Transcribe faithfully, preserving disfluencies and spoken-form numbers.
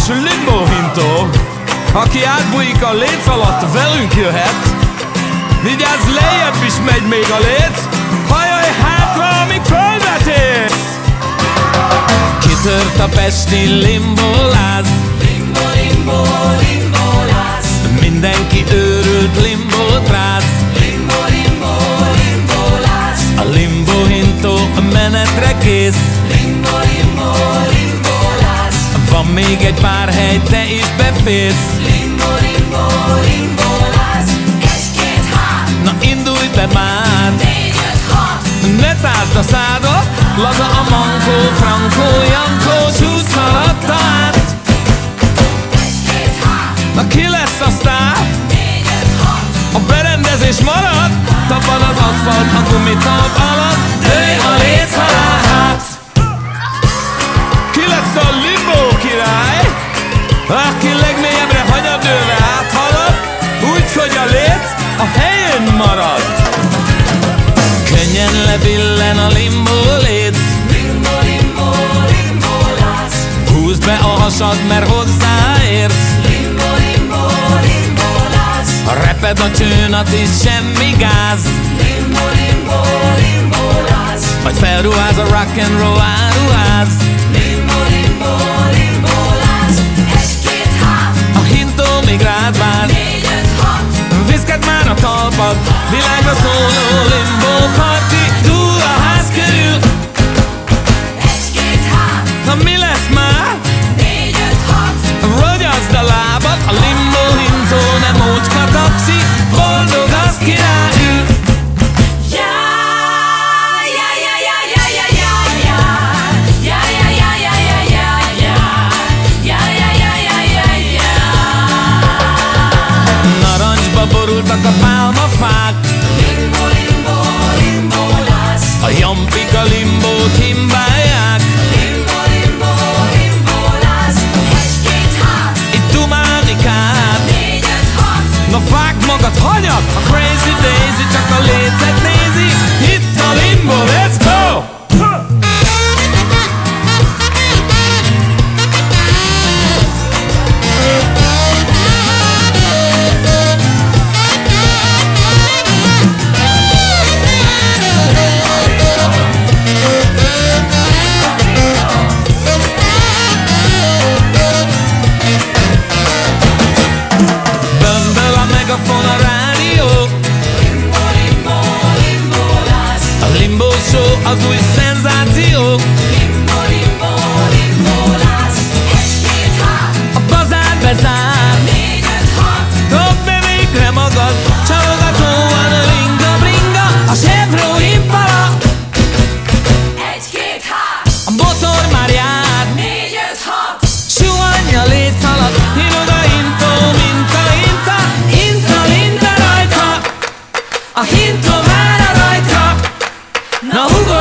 limbo hintó. Aki átbújik a léc alatt, velünk jöhet. Vigyázz, lejjebb is megy még a léc. Hajolj hátra, amíg földre érsz. Kitört a pesti limboláz. Limbo, limbo, limboláz. Mindenki őrült limbót ráz. Limbo, limbo, limboláz. A limbo hintó a menetre kész. Limbo, limbo, limboláz. Van még egy pár hely, te is beférsz. Limbo, limbo, limboláz. Egy-két hát. Na indulj be már. Négy, öt, hat. Ne tárd a szádat. Laza a mankó, frankó, jankó, csúsz haladta át. Egy-két hát. Na ki lesz a sztár? Négy, öt, hat. A berendezés marad. Tapad az aszfalt a gumitalp alatt. Dőj a léc alá hát. Ki lesz a limbo király? Aki legmélyebbre hanyadőre áthalad, úgyhogy a léc a helyén marad. Könnyen lebillen a limbo léc. Limbo, limbo, limboláz. Húzd be a hasad, mert hozzáérsz. Limbo, limbo, limboláz. Reped a csőn, az is semmi gáz. Limbo, limbo, limboláz. Majd felruház a rock'n'roll áruház. Limbo, limbo, limboláz. Egy-két hát. A hintó még rád vár. Négy, öt, hat. Viszked már a talpad. Világra szóló limbo party. Túl a ház körül. Egy-két hát. Na mi lesz már? Négy, öt, hat. Rogyaszd a lábad. A limbo hintó nem ócska taxi. Boldog az királyül. Borultak a pálmafák. Limbo, limbo, limboláz. A jampik a limbót himbálják. Limbo, limbo, limboláz. Egy-két hát. Itt dumálni kár. Négy, öt, hat. Na vágd magad, hanyag! A Crazy Daisy csak a lécet nézi. Itt a limbo, let's go! A rádió. Limbo, limbo, limboláz. A limbo show az új szenzáció. Limbo, limbo, limboláz. Egy-két hát. A bazár bezár. Négy, öt, hat. Dobd be végre magad. Csalogatóan a ringa bringa. A Chevro Impala. Egy-két hát. A motor már jár. Négy, öt, hat. Suhanj a léc alatt. Hívod a hintó, minta, hinta. Hinta, minta rajta. A hintó már a rajta. Na hugod